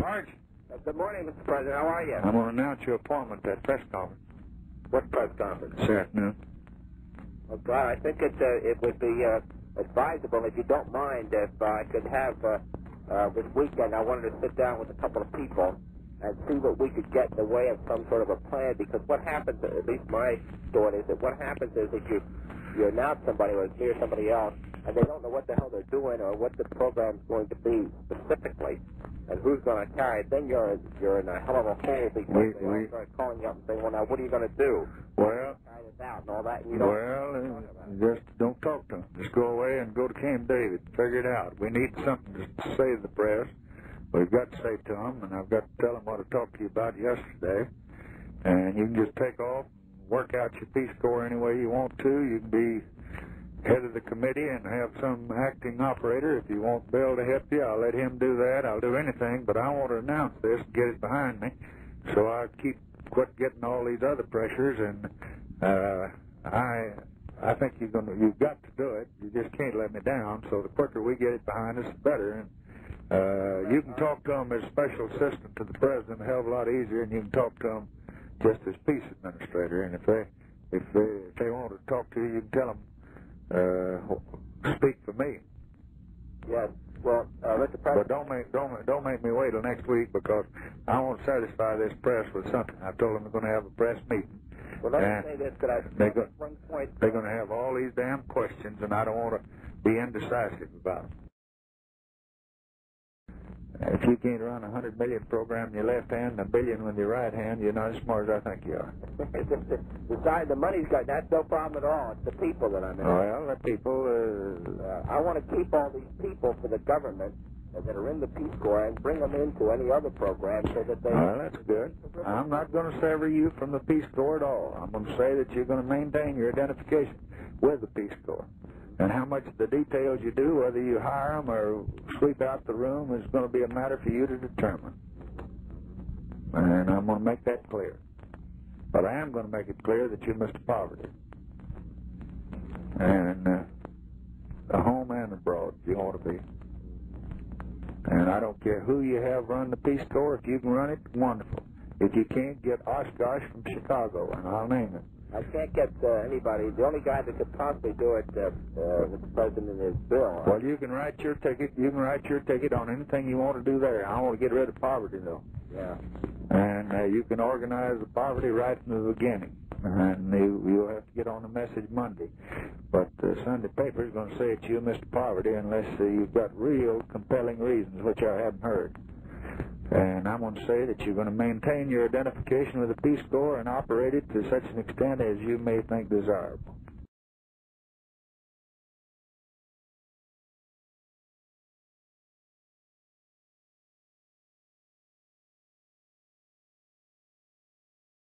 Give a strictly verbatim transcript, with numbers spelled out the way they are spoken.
Marge? Uh, good morning, Mister President. How are you? I'm going to announce your appointment at that press conference. What press conference? This afternoon. Oh, God, I think it, uh, it would be uh, advisable, if you don't mind, if uh, I could have uh, uh, this weekend, I wanted to sit down with a couple of people and see what we could get in the way of some sort of a plan, because what happens, at least my thought is that what happens is that you, you announce somebody or hear somebody else, and they don't know what the hell they're doing or what the program's going to be specifically, and who's going to carry it. Then you're you're in a hell of a hole because we, they we, all start calling you up and saying, well, now, what are you going to do? Well, carry this out and all that. And you don't well, uh, just don't talk to them. Just go away and go to Camp David. Figure it out. We need something to say to the press. We've got to say to them, and I've got to tell them what I talked to you about yesterday. And you can just take off, work out your Peace Corps any way you want to. You can be head of the committee and have some acting operator. If you want Bill to help you, I'll let him do that. I'll do anything, but I want to announce this and get it behind me, so I keep quit getting all these other pressures. And uh, I, I think you're gonna, you've got to do it. You just can't let me down. So the quicker we get it behind us, the better. And uh, you can talk to them as special assistant to the president a hell of a lot easier, and you can talk to them just as peace administrator. And if they, if they, if they want to talk to you, you can tell them. Uh, speak for me. Yes. Well, uh, Mister President. But don't make don't don't make me wait till next week, because I want to satisfy this press with something. I told them they're going to have a press meeting. Well, let me say this. Could I? They go, one point. They're going to have all these damn questions, and I don't want to be indecisive about them. If you can't run a hundred million program in your left hand and a billion with your right hand, you're not as smart as I think you are. Besides, the money's got, that's no problem at all. It's the people that I'm in. Well, the people. Uh, uh, I want to keep all these people for the government that are in the Peace Corps and bring them into any other program so that they. Well, that's good. I'm not going to sever you from the Peace Corps at all. I'm going to say that you're going to maintain your identification with the Peace Corps. And how much of the details you do, whether you hire them or sweep out the room, is going to be a matter for you to determine. And I'm going to make that clear. But I am going to make it clear that you're Mister Poverty. And uh, at home and abroad, you ought to be. And I don't care who you have run the Peace Corps. If you can run it, wonderful. If you can't, get Oshkosh from Chicago, and I'll name it. I can't get uh, anybody. The only guy that could possibly do it, uh, uh, Mister President, is Bill. Well, you can write your ticket. You can write your ticket on anything you want to do there. I want to get rid of poverty, though. Yeah. And uh, you can organize the poverty right from the beginning. And you, you'll have to get on the message Monday. But the Sunday paper is going to say it's you, Mister Poverty, unless uh, you've got real compelling reasons, which I haven't heard. And I'm going to say that you're going to maintain your identification with the Peace Corps and operate it to such an extent as you may think desirable.